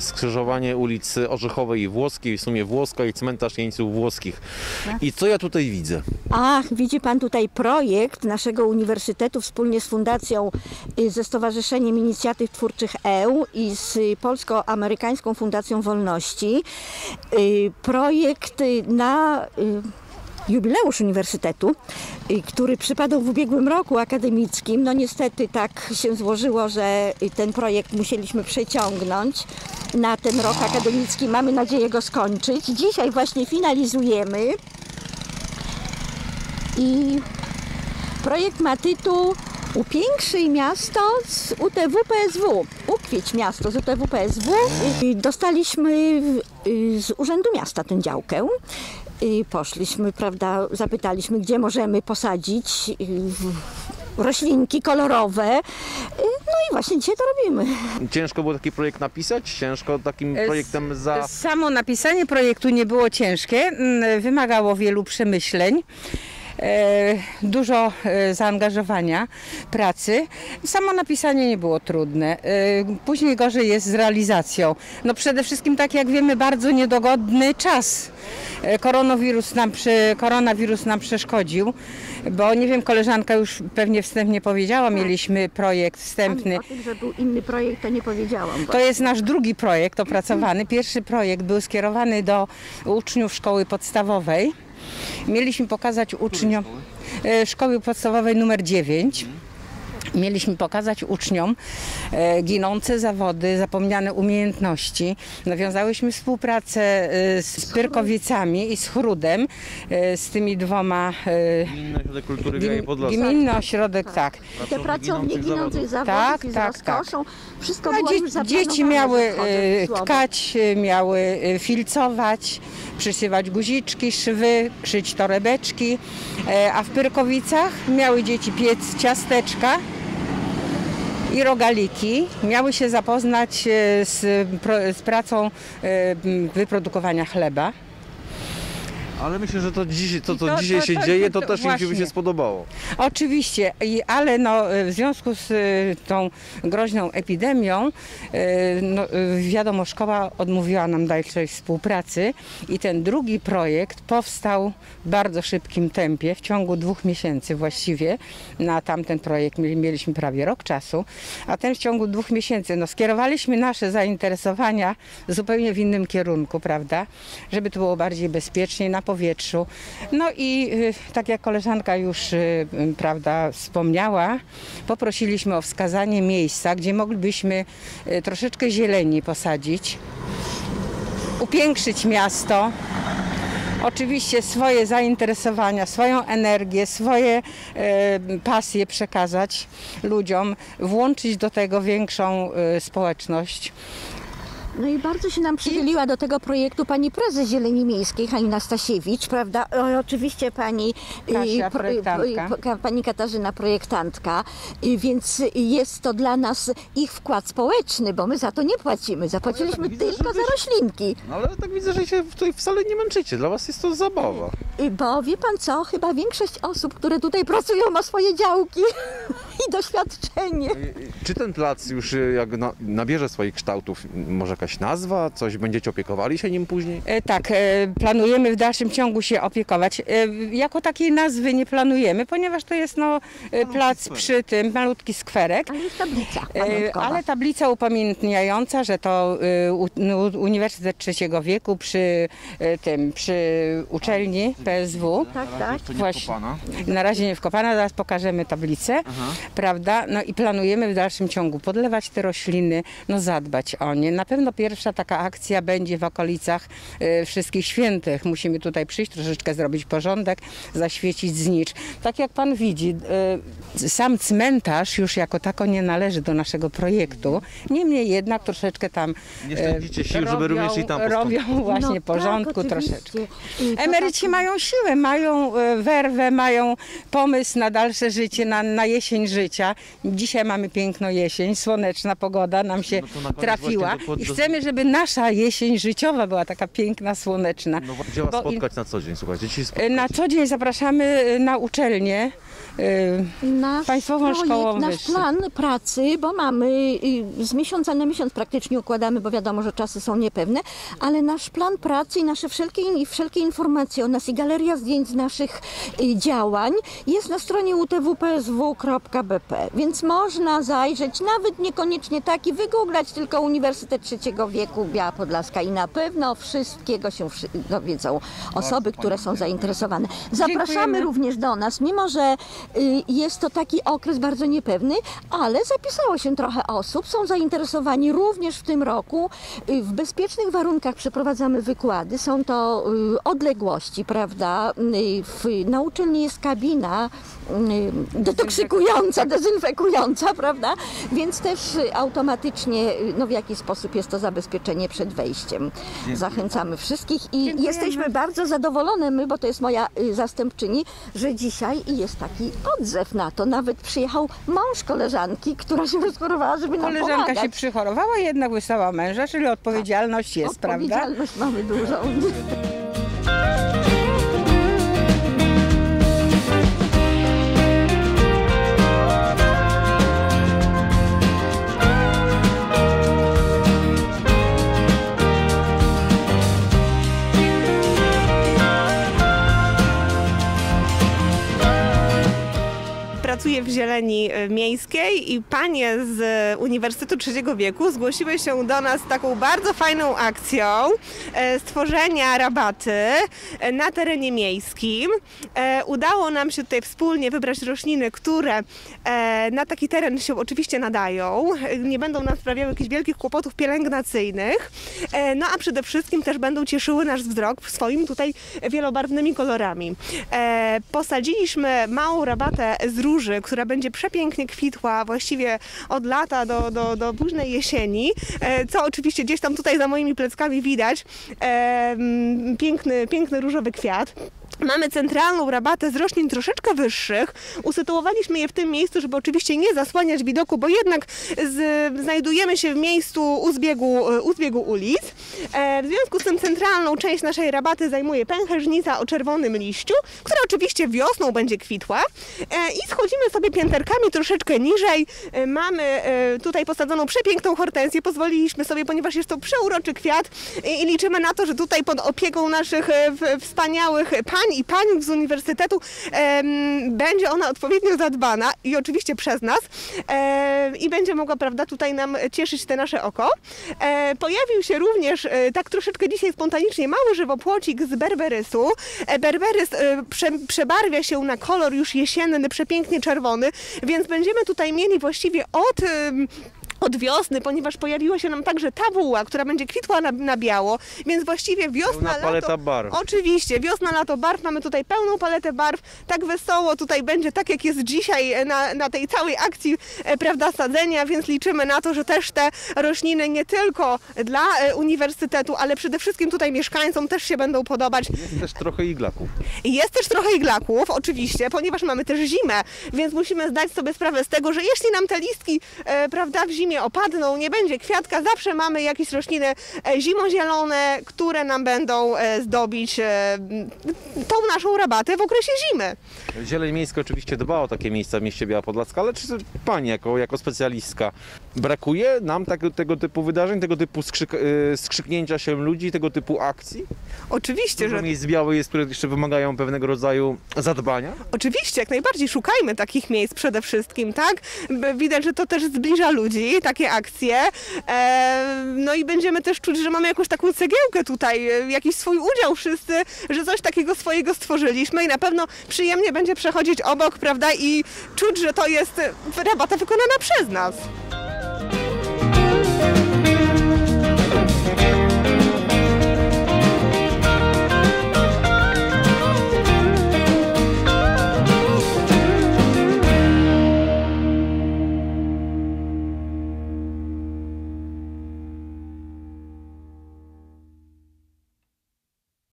skrzyżowanie ulic Orzechowej i Włoskiej, w sumie Włoska i cmentarz jeńców włoskich. I co ja tutaj widzę? Ach, widzi pan tutaj projekt naszego uniwersytetu wspólnie z Fundacją, ze Stowarzyszeniem Inicjatyw Twórczych EU i z Polsko-Amerykańską Fundacją Wolności. Projekt na jubileusz uniwersytetu, który przypadał w ubiegłym roku akademickim. No niestety tak się złożyło, że ten projekt musieliśmy przeciągnąć na ten rok akademicki. Mamy nadzieję go skończyć. Dzisiaj właśnie finalizujemy i projekt ma tytuł Upiększyj miasto z UTW-PSW. Ukwieć miasto z UTW-PSW. Dostaliśmy z Urzędu Miasta tę działkę. I poszliśmy, prawda, zapytaliśmy, gdzie możemy posadzić roślinki kolorowe. No i właśnie dzisiaj to robimy. Ciężko było taki projekt napisać? Ciężko takim projektem Samo napisanie projektu nie było ciężkie, wymagało wielu przemyśleń. Dużo zaangażowania, pracy. Samo napisanie nie było trudne. Później gorzej jest z realizacją. No przede wszystkim, tak jak wiemy, bardzo niedogodny czas. Koronawirus nam przeszkodził, bo nie wiem, koleżanka już pewnie wstępnie powiedziała, mieliśmy projekt wstępny. O tym, że był inny projekt, to nie powiedziałam. To jest nasz drugi projekt opracowany. Pierwszy projekt był skierowany do uczniów szkoły podstawowej. Mieliśmy pokazać uczniom szkoły podstawowej numer 9. Mieliśmy pokazać uczniom ginące zawody, zapomniane umiejętności. Nawiązałyśmy współpracę z Pyrkowicami i z Chrudem, z tymi dwoma... Gminny Ośrodek Kultury w Janie Podlaskim. Gminny ośrodek, tak. Te pracownie ginących zawodów i z rozkoszą. Wszystko było już zaplanowane. Dzieci miały tkać, miały filcować, przyszywać guziczki, szwy, szyć torebeczki, a w Pyrkowicach miały dzieci piec ciasteczka i rogaliki. Miały się zapoznać z pracą wyprodukowania chleba. Ale myślę, że to co dzisiaj się dzieje, to też im się spodobało. Oczywiście, ale no, w związku z tą groźną epidemią, no, wiadomo, szkoła odmówiła nam dalszej współpracy i ten drugi projekt powstał w bardzo szybkim tempie, w ciągu 2 miesięcy właściwie. Na tamten projekt mieliśmy prawie rok czasu, a ten w ciągu 2 miesięcy. No, skierowaliśmy nasze zainteresowania zupełnie w innym kierunku, prawda, żeby to było bardziej bezpiecznie, na powietrzu. No i tak jak koleżanka już prawda, wspomniała, poprosiliśmy o wskazanie miejsca, gdzie moglibyśmy troszeczkę zieleni posadzić, upiększyć miasto. Oczywiście swoje zainteresowania, swoją energię, swoje pasje przekazać ludziom, włączyć do tego większą społeczność. No i bardzo się nam przychyliła do tego projektu pani prezes Zieleni Miejskiej, Halina Stasiewicz, prawda? Oczywiście pani Kasia, projektantka. Pani Katarzyna, projektantka, więc jest to dla nas ich wkład społeczny, bo my za to nie płacimy. Zapłaciliśmy tylko za roślinki. No ale tak widzę, że się tutaj wcale nie męczycie. Dla was jest to zabawa. Bo wie pan co? Chyba większość osób, które tutaj pracują, ma swoje działki i doświadczenie. Czy ten plac już jak nabierze swoich kształtów, może jakaś nazwa? Coś będziecie opiekowali się nim później? Tak, planujemy w dalszym ciągu się opiekować. Jako takiej nazwy nie planujemy, ponieważ to jest plac przy tym, malutki skwerek. Ale jest tablica pamiątkowa. Ale tablica upamiętniająca, że to Uniwersytet Trzeciego Wieku przy uczelni PSW. Tak, tak. Jeszcze nie wkopana. Na razie nie wkopana, zaraz pokażemy tablicę, prawda? No i planujemy w dalszym ciągu podlewać te rośliny, zadbać o nie. Na pewno pierwsza taka akcja będzie w okolicach Wszystkich Świętych. Musimy tutaj przyjść, troszeczkę zrobić porządek, zaświecić znicz. Tak jak pan widzi, sam cmentarz już jako tako nie należy do naszego projektu. Niemniej jednak troszeczkę tam nie szczędzicie sił, żeby również i tam robią właśnie porządku tak, troszeczkę. Emeryci mają siłę, mają werwę, mają pomysł na dalsze życie, na jesień życia. Dzisiaj mamy piękną jesień, słoneczna pogoda nam się trafiła i chcemy, żeby nasza jesień życiowa była taka piękna, słoneczna. No gdzie was spotkać na co dzień, słuchajcie? Na co dzień zapraszamy na uczelnię Państwową Szkołą nasz Wyższą. plan pracy, bo mamy z miesiąca na miesiąc praktycznie układamy, bo wiadomo, że czasy są niepewne, ale nasz plan pracy i nasze wszelkie informacje o nas i galeria zdjęć z naszych działań jest na stronie utwpsw.bp, więc można zajrzeć, nawet niekoniecznie taki, wygooglać tylko Uniwersytet Trzeciego Wieku Biała Podlaska i na pewno wszystkiego się dowiedzą osoby, które są zainteresowane. Zapraszamy Dziękujemy. również do nas, mimo że jest to taki okres bardzo niepewny, ale zapisało się trochę osób, są zainteresowani również w tym roku. W bezpiecznych warunkach przeprowadzamy wykłady, są to odległości, prawda? Na uczelni jest kabina detoksykująca, dezynfekująca, prawda? Więc też automatycznie w jakiś sposób jest to zabezpieczenie przed wejściem. Zachęcamy wszystkich i jesteśmy bardzo zadowolone my, bo to jest moja zastępczyni, że dzisiaj jest taki odzew na to. Nawet przyjechał mąż koleżanki, która się rozchorowała, żeby nam Koleżanka pomagać. się przychorowała, jednak wystała męża, czyli odpowiedzialność jest, prawda? Odpowiedzialność mamy dużą. Pracuję w Zieleni Miejskiej i panie z Uniwersytetu Trzeciego Wieku zgłosiły się do nas z taką bardzo fajną akcją stworzenia rabaty na terenie miejskim. Udało nam się tutaj wspólnie wybrać rośliny, które na taki teren się oczywiście nadają, nie będą nam sprawiały jakichś wielkich kłopotów pielęgnacyjnych, no a przede wszystkim też będą cieszyły nasz wzrok swoimi tutaj wielobarwnymi kolorami. Posadziliśmy małą rabatę z róży, która będzie przepięknie kwitła właściwie od lata do późnej jesieni, co oczywiście gdzieś tam tutaj za moimi pleckami widać. Piękny różowy kwiat. Mamy centralną rabatę z roślin troszeczkę wyższych. Usytuowaliśmy je w tym miejscu, żeby oczywiście nie zasłaniać widoku, bo jednak znajdujemy się w miejscu u zbiegu ulic. W związku z tym centralną część naszej rabaty zajmuje pęcherzynica o czerwonym liściu, która oczywiście wiosną będzie kwitła. I schodzimy sobie pięterkami troszeczkę niżej. Mamy tutaj posadzoną przepiękną hortensję. Pozwoliliśmy sobie, ponieważ jest to przeuroczy kwiat i liczymy na to, że tutaj pod opieką naszych wspaniałych pań i paniów z uniwersytetu będzie ona odpowiednio zadbana i oczywiście przez nas i będzie mogła, prawda, tutaj nam cieszyć te nasze oko. Pojawił się również tak troszeczkę dzisiaj spontanicznie mały żywopłocik z berberysu. Berberys przebarwia się na kolor już jesienny, przepięknie czerwony, więc będziemy tutaj mieli właściwie od wiosny, ponieważ pojawiła się nam także tawuła, która będzie kwitła na biało, więc właściwie wiosna, lato... paleta barw. Oczywiście, wiosna, lato, barw. Mamy tutaj pełną paletę barw. Tak wesoło tutaj będzie, tak jak jest dzisiaj na tej całej akcji, prawda, sadzenia, więc liczymy na to, że też te rośliny nie tylko dla uniwersytetu, ale przede wszystkim tutaj mieszkańcom też się będą podobać. Jest też trochę iglaków. Jest też trochę iglaków, oczywiście, ponieważ mamy też zimę, więc musimy zdać sobie sprawę z tego, że jeśli nam te listki, prawda, w zimie opadną, nie będzie kwiatka, zawsze mamy jakieś rośliny zimozielone, które nam będą zdobić tą naszą rabatę w okresie zimy. Zieleń Miejska oczywiście dba o takie miejsca w mieście Biała Podlaska, ale czy pani jako specjalistka brakuje nam tego typu wydarzeń, tego typu skrzyknięcia się ludzi, tego typu akcji? Oczywiście, Dużo że... miejsc białych jest, które jeszcze wymagają pewnego rodzaju zadbania? Oczywiście, jak najbardziej szukajmy takich miejsc przede wszystkim, tak? Widać, że to też zbliża ludzi, takie akcje. No i będziemy też czuć, że mamy jakąś taką cegiełkę tutaj, jakiś swój udział wszyscy, że coś takiego swojego stworzyliśmy i na pewno przyjemnie będzie przechodzić obok, prawda? I czuć, że to jest rabata wykonana przez nas.